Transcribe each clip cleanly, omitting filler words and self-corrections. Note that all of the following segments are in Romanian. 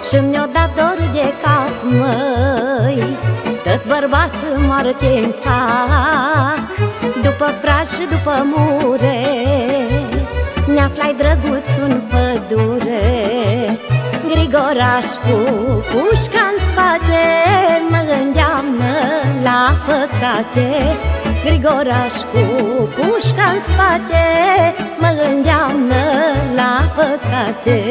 și-mi o dat dorul de cap, măi. Toți bărbații moară ce-mi fac, după frați și după mure. Ne-aflai drăguț în pădure, Grigoraș cu pușca-n spate mă îndeamnă la păcate. Grigoraș cu pușca-n spate mă îndeamnă la păcate.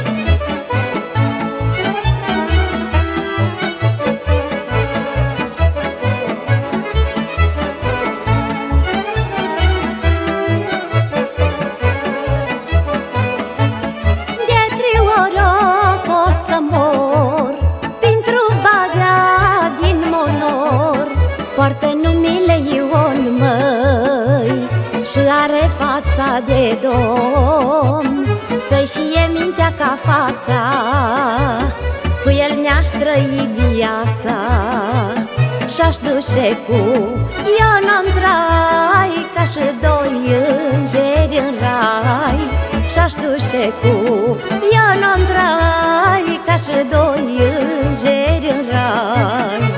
Poartă numele Ion, măi, și are fața de domn, să-i știe mintea ca fața, cu el ne-aș trăi viața. Și-aș duce cu Ion-o-n trai, ca și doi îngeri în rai. Și-aș duce cu Ion-o-n trai, ca și doi îngeri în rai.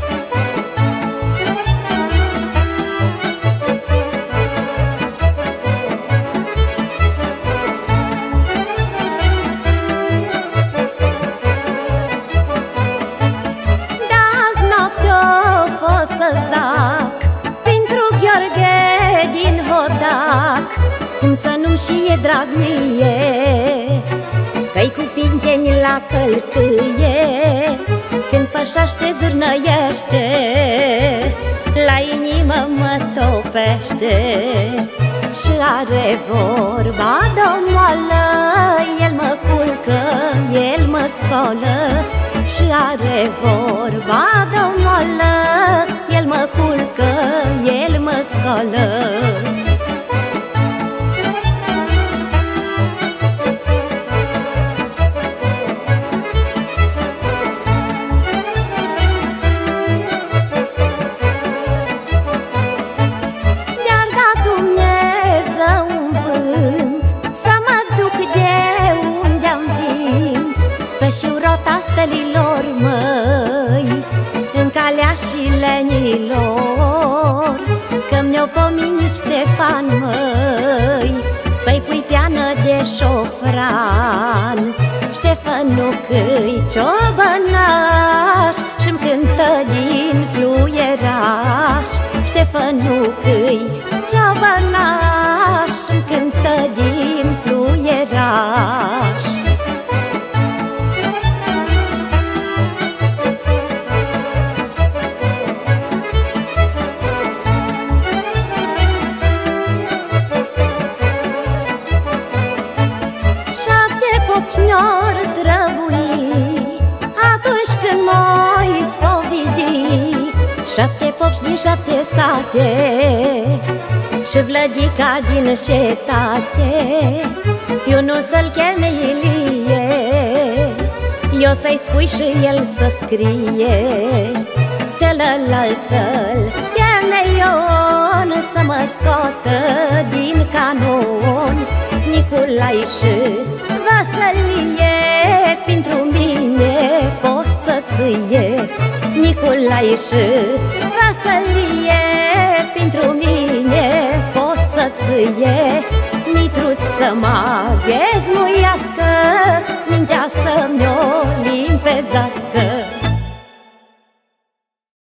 Pentru Gheorghe din Hodac, cum să nu-mi știe drag mie, că-i cu pinteni la călcâie, când pășește zârnăiește, la inimă mă topește. Și are vorba de-o-moală, el mă culcă, el mă scolă. Și are vorba de-o-moală, el mă culcă, el mă scolă. De-ar da Dumnezeu un vânt să mă duc de unde-am venit, să-și rota stălilor, măi, în calea și lenilor, că mi-o pomenit Ștefan, măi, să-i pui piană de șofran. Ștefănuc-i ciobănaș și-mi cântă din fluieraș. Ștefănuc-i ciobănaș și-mi cântă din fluieraș. Mi-or trebui atunci când m-o spovedi, 7 popși din 7 sate și Vlădica din cetate. Pe unul să-l cheme Ilie, eu să-i spui și el să scrie, pe ălălalt să-l cheme Ion, să mă scotă din canon. Nicolai și Vaselie, pentru mine post să-ție. Nicolai și Vaselie, pentru mine post să-ție. Mitruț să mă ghezmuiască, mintea să-mi o limpezească.